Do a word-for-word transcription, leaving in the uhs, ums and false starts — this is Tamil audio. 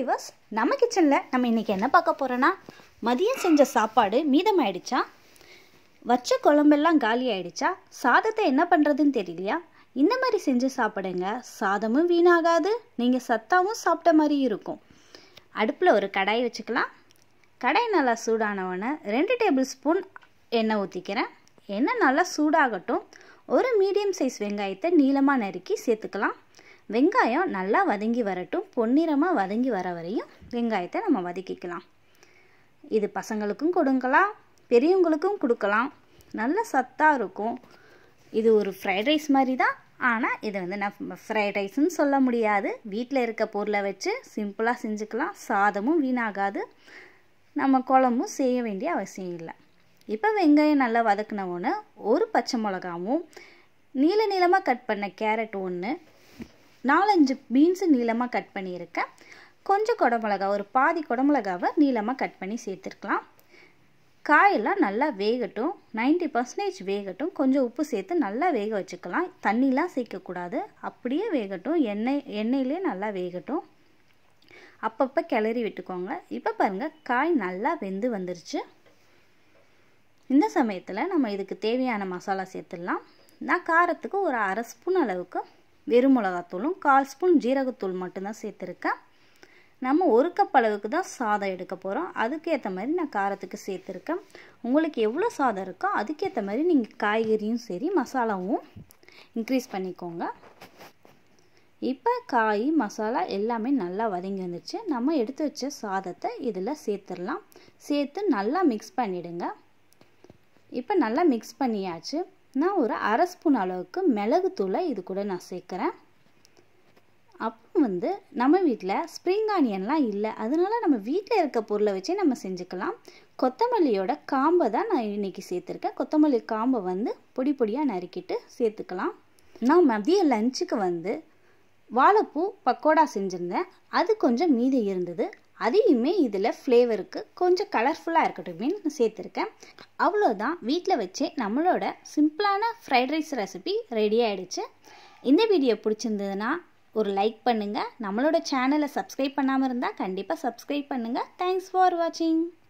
வியூவர்ஸ், நம்ம கிச்சனில் நம்ம இன்றைக்கி என்ன பார்க்க போகிறோன்னா, மதியம் செஞ்ச சாப்பாடு மீதமாயிடுச்சா, வச்ச குழம்பெல்லாம் காலி ஆயிடுச்சா, சாதத்தை என்ன பண்ணுறதுன்னு தெரியலையா, இந்த மாதிரி செஞ்சு சாப்பிடுங்க. சாதமும் வீணாகாது, நீங்கள் சத்தாவும் சாப்பிட்ட மாதிரி இருக்கும். அடுப்பில் ஒரு கடாய் வச்சுக்கலாம். கடாய் நல்லா சூடானவொடனே ரெண்டு டேபிள் ஸ்பூன் எண்ணெய் ஊற்றிக்கிறேன். எண்ணெய் நல்லா சூடாகட்டும். ஒரு மீடியம் சைஸ் வெங்காயத்தை நீளமாக நறுக்கி சேர்த்துக்கலாம். வெங்காயம் நல்லா வதங்கி வரட்டும். பொன்னிறமாக வதங்கி வர வரையும் வெங்காயத்தை நம்ம வதக்கிக்கலாம். இது பசங்களுக்கும் கொடுக்கலாம், பெரியவங்களுக்கும் கொடுக்கலாம். நல்ல சத்தாக இருக்கும். இது ஒரு ஃப்ரைட் ரைஸ் மாதிரி தான். ஆனால் இதை வந்து நான் ஃப்ரைட் ரைஸ்ன்னு சொல்ல முடியாது. வீட்டில் இருக்க பொருளை வச்சு சிம்பிளாக செஞ்சுக்கலாம். சாதமும் வீணாகாது, நம்ம குழம்பும் செய்ய வேண்டிய அவசியம் இல்லை. இப்போ வெங்காயம் நல்லா வதக்கினவுன்னு ஒரு பச்சை மிளகாவும், நீள நீளமாக கட் பண்ண கேரட் ஒன்று, நாலஞ்சு பீன்ஸு நீளமாக கட் பண்ணியிருக்கேன். கொஞ்சம் குடமிளகா, ஒரு பாதி குடமிளகாவை நீளமாக கட் பண்ணி சேர்த்துருக்கலாம். காயெல்லாம் நல்லா வேகட்டும், நைன்ட்டி பர்சன்டேஜ் வேகட்டும். கொஞ்சம் உப்பு சேர்த்து நல்லா வேக வச்சுக்கலாம். தண்ணிலாம் சேர்க்கக்கூடாது, அப்படியே வேகட்டும். எண்ணெய் எண்ணெயிலே நல்லா வேகட்டும். அப்பப்போ கிளறி விட்டுக்கோங்க. இப்போ பாருங்கள், காய் நல்லா வெந்து வந்துருச்சு. இந்த சமயத்தில் நம்ம இதுக்கு தேவையான மசாலா சேர்த்துடலாம். நான் காரத்துக்கு ஒரு அரை ஸ்பூன் அளவுக்கு வெறும் மிளகாத்தூளும் கால் ஸ்பூன் ஜீரகத்தூள் மட்டும்தான் சேர்த்துருக்கேன். நம்ம ஒரு கப் அளவுக்கு தான் சாதம் எடுக்க போகிறோம். அதுக்கேற்ற மாதிரி நான் காரத்துக்கு சேர்த்துருக்கேன். உங்களுக்கு எவ்வளோ சாதம் இருக்கோ அதுக்கேற்ற மாதிரி நீங்கள் காய்கறியும் சரி மசாலாவும் இன்க்ரீஸ் பண்ணிக்கோங்க. இப்போ காய் மசாலா எல்லாமே நல்லா வதங்கி வந்துச்சு. நம்ம எடுத்து வச்ச சாதத்தை இதில் சேர்த்துடலாம். சேர்த்து நல்லா மிக்ஸ் பண்ணிவிடுங்க. இப்போ நல்லா மிக்ஸ் பண்ணியாச்சு. நான் ஒரு அரை ஸ்பூன் அளவுக்கு மிளகுத்தூளை இது கூட நான் சேர்க்குறேன். அப்போ வந்து நம்ம வீட்டில் ஸ்ப்ரிங் ஆனியன்லாம் இல்லை, அதனால நம்ம வீட்டில் இருக்க பொருளை வச்சு நம்ம செஞ்சுக்கலாம். கொத்தமல்லியோட காம்பை தான் நான் இன்றைக்கி சேர்த்துருக்கேன். கொத்தமல்லி காம்பை வந்து பொடி பொடியாக நறுக்கிட்டு சேர்த்துக்கலாம். நான் மதிய லஞ்சுக்கு வந்து வாழைப்பூ பக்கோடா செஞ்சுருந்தேன். அது கொஞ்சம் மீதி இருந்தது. அதையுமே இதில் ஃப்ளேவருக்கு கொஞ்சம் கலர்ஃபுல்லாக இருக்கட்டும் சேர்த்துருக்கேன். அவ்வளோதான், வீட்டில் வச்சே நம்மளோட சிம்பிளான ஃப்ரைட் ரைஸ் ரெசிபி ரெடி ஆகிடுச்சு. இந்த வீடியோ பிடிச்சிருந்ததுன்னா ஒரு லைக் பண்ணுங்கள். நம்மளோட சேனலை சப்ஸ்கிரைப் பண்ணாமல் இருந்தால் கண்டிப்பாக சப்ஸ்கிரைப் பண்ணுங்கள். தேங்க்ஸ் ஃபார் வாட்சிங்.